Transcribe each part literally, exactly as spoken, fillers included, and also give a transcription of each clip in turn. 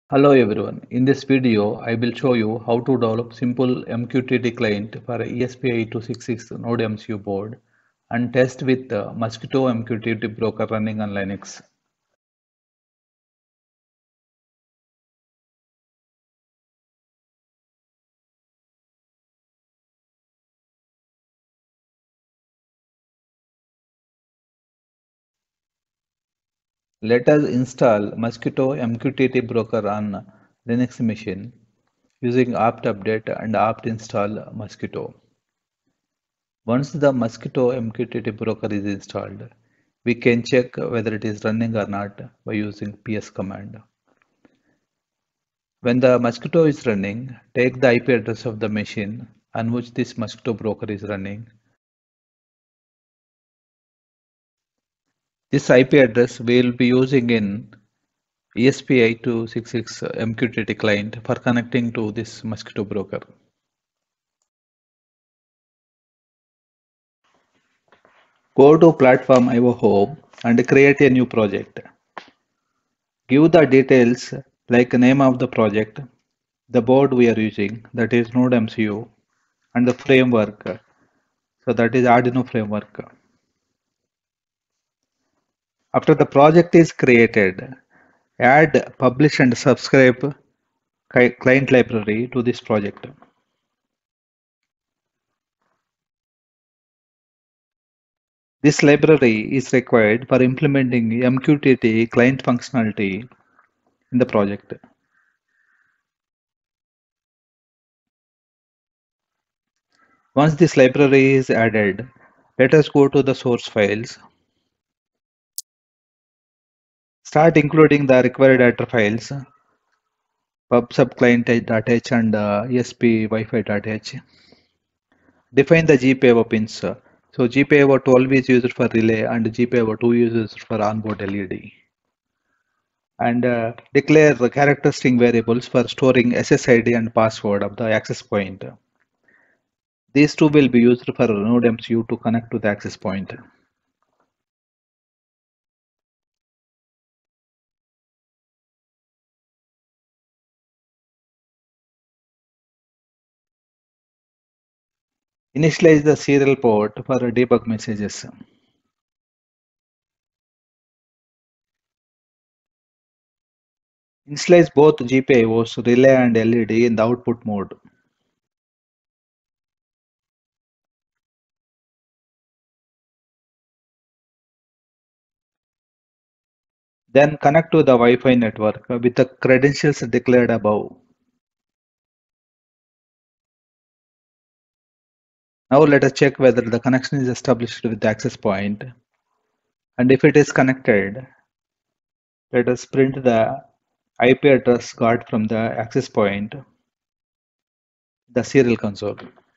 Hello everyone. In this video, I will show you how to develop simple M Q T T client for E S P eight two six six NodeMCU board and test with the Mosquitto M Q T T broker running on Linux. Let us install Mosquitto M Q T T broker on Linux machine using apt update and apt install Mosquitto. Once the Mosquitto M Q T T broker is installed, we can check whether it is running or not by using ps command. When the Mosquitto is running, take the I P address of the machine on which this Mosquitto broker is running. This I P address we will be using in E S P eight two six six M Q T T client for connecting to this Mosquitto broker. Go to platform I O home and create a new project. Give the details like name of the project, the board we are using, that is NodeMCU, and the framework, so that is Arduino framework. After the project is created, add publish and subscribe client library to this project. This library is required for implementing M Q T T client functionality in the project. Once this library is added, let us go to the source files. Start including the required header files, PubSubClient.h and uh, E S P Wi-Fi.h. Define the G P I O pins. So G P I O twelve is used for relay and G P I O two is used for onboard L E D. And uh, declare the character string variables for storing S S I D and password of the access point. These two will be used for NodeMCU to connect to the access point. Initialize the serial port for debug messages. Initialize both G P I Os, relay and L E D in the output mode. Then connect to the Wi-Fi network with the credentials declared above. Now let us check whether the connection is established with the access point. And if it is connected, let us print the I P address got from the access point, the serial console.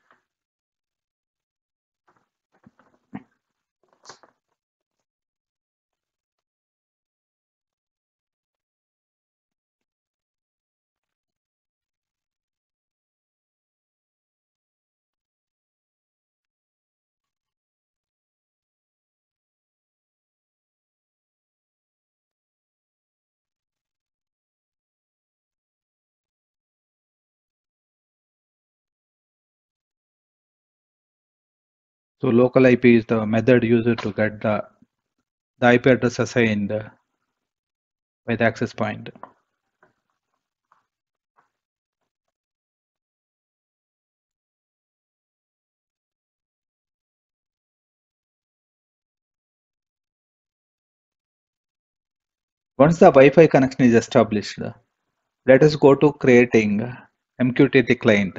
So local I P is the method used to get the, the I P address assigned by the access point. Once the Wi-Fi connection is established, let us go to creating M Q T T client.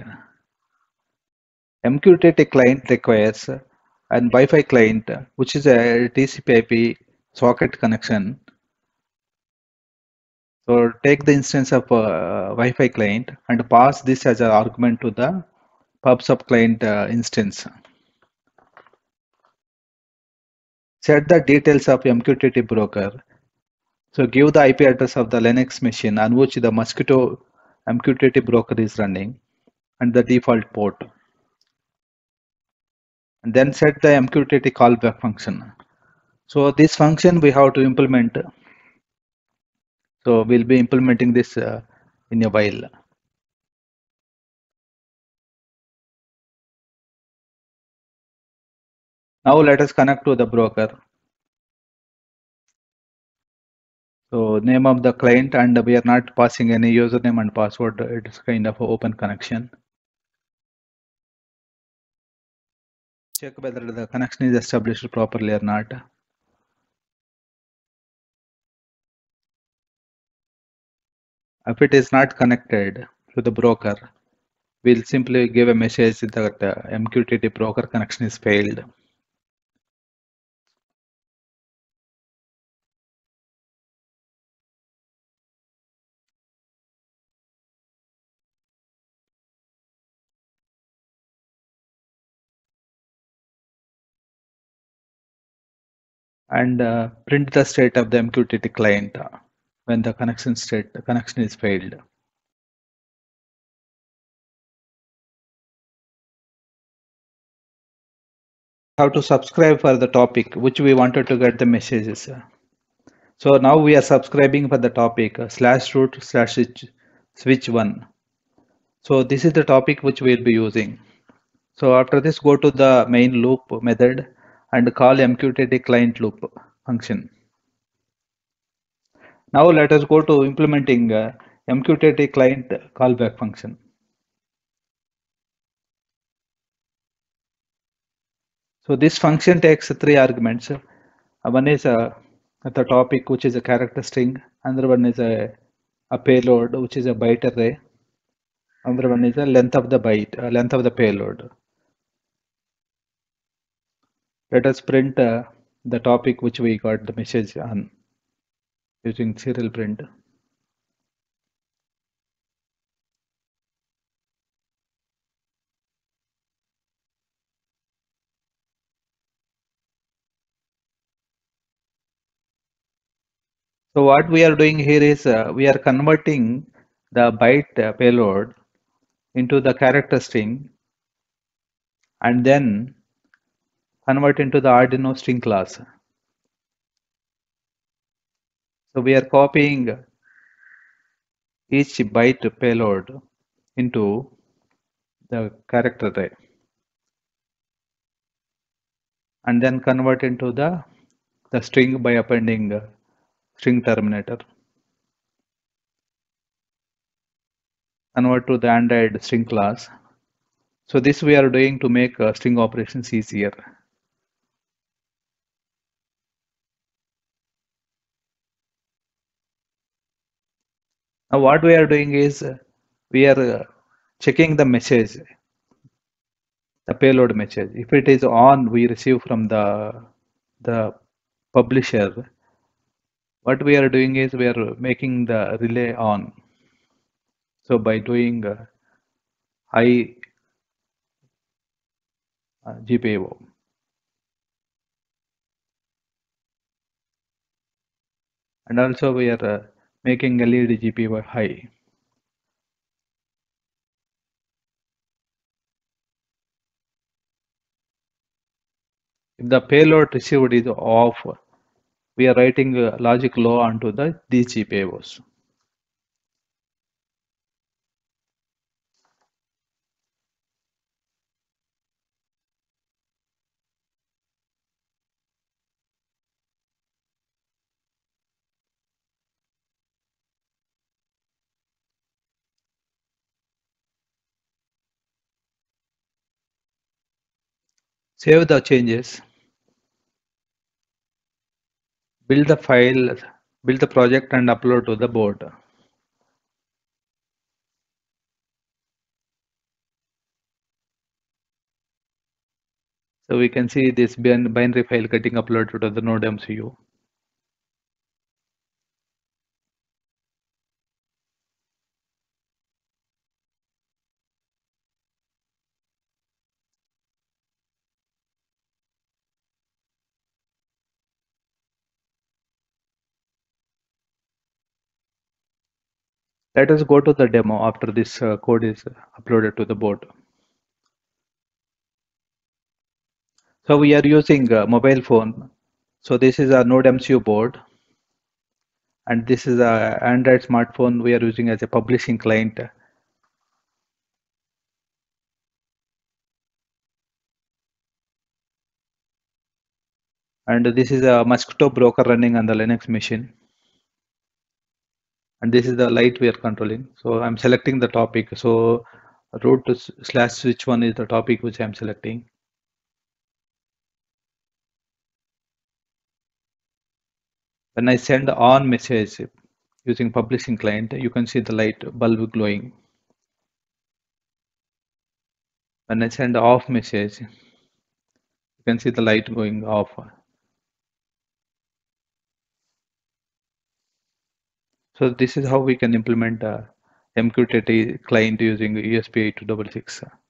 M Q T T client requires an Wi-Fi client, which is a T C P I P socket connection. So take the instance of uh, Wi-Fi client and pass this as an argument to the PubSubClient uh, instance. Set the details of M Q T T broker. So give the I P address of the Linux machine on which the Mosquitto M Q T T broker is running and the default port. And then set the M Q T T callback function. So this function we have to implement. So we'll be implementing this uh, in a while. Now let us connect to the broker. So name of the client, and we are not passing any username and password. It's kind of an open connection. Check whether the connection is established properly or not. If it is not connected to the broker, we'll simply give a message that the M Q T T broker connection is failed. And uh, print the state of the M Q T T client uh, when the connection state the connection is failed. How to subscribe for the topic which we wanted to get the messages. So now we are subscribing for the topic uh, slash root slash switch, switch one. So this is the topic which we'll be using. So after this, go to the main loop method and call M Q T T client loop function. Now let us go to implementing uh, M Q T T client callback function. So this function takes three arguments. Uh, one is uh, the topic, which is a character string. Another one is a, a payload, which is a byte array. Another one is the length of the byte, uh, length of the payload. Let us print uh, the topic which we got the message on using serial print. So what we are doing here is uh, we are converting the byte uh, payload into the character string and then convert into the Arduino string class. So we are copying each byte payload into the character array and then convert into the, the string by appending uh, string terminator. Convert to the Android string class. So this we are doing to make uh, string operations easier. Now what we are doing is uh, we are uh, checking the message, the payload message. If it is on, we receive from the the publisher. What we are doing is we are making the relay on. So by doing uh, high uh, G P I O. And also we are uh, making L E D G P I O high. If the payload received is off, we are writing uh, logic low onto the these G P I Os. Save the changes, build the file, build the project and upload to the board. So we can see this binary file getting uploaded to the NodeMCU. Let us go to the demo after this uh, code is uploaded to the board. So we are using a mobile phone. So this is a NodeMCU board. And this is a Android smartphone we are using as a publishing client. And this is a Mosquitto broker running on the Linux machine. And this is the light we are controlling. So I'm selecting the topic. So root to slash switch one is the topic which I'm selecting. When I send on message using publishing client, you can see the light bulb glowing. When I send off message, you can see the light going off. So this is how we can implement a M Q T T client using E S P eight two six six.